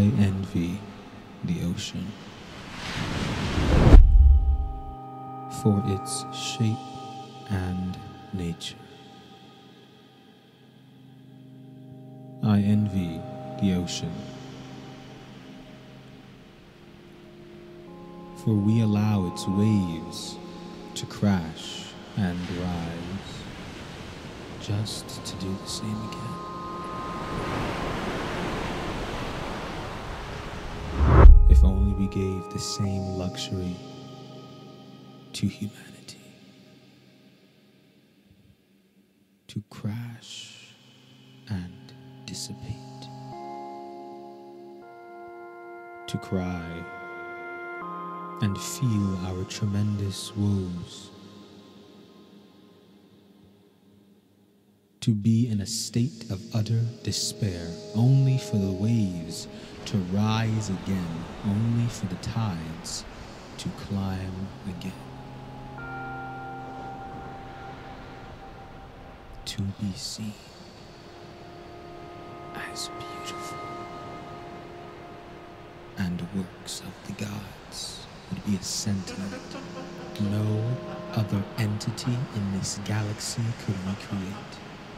I envy the ocean for its shape and nature. I envy the ocean, for we allow its waves to crash and rise, just to do the same again. If only we gave the same luxury to humanity, to crash and dissipate, to cry and feel our tremendous woes, to be in a state of utter despair, only for the waves to rise again, only for the tides to climb again. To be seen as beautiful, and works of the gods would be a sentiment no other entity in this galaxy could recreate.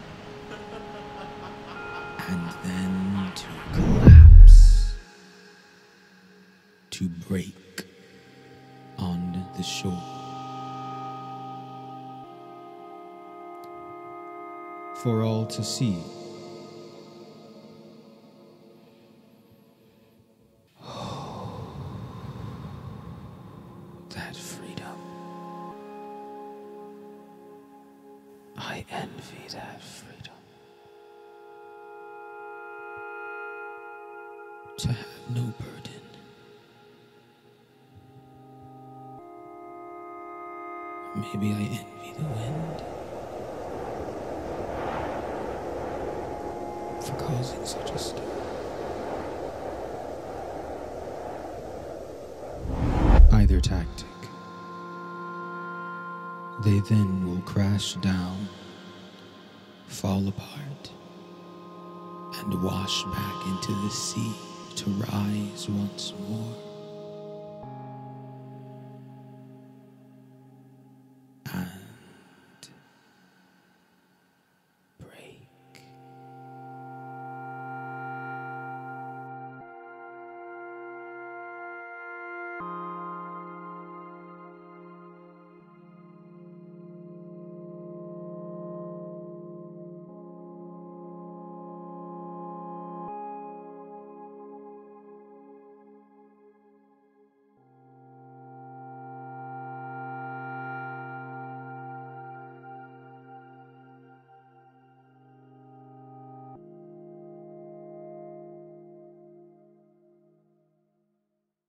And then to collapse, to break on the shore, for all to see. That freedom. I envy that freedom. To have no burden. Maybe I envy the wind for causing such a storm. Either tactic, they then will crash down, fall apart, and wash back into the sea to rise once more. And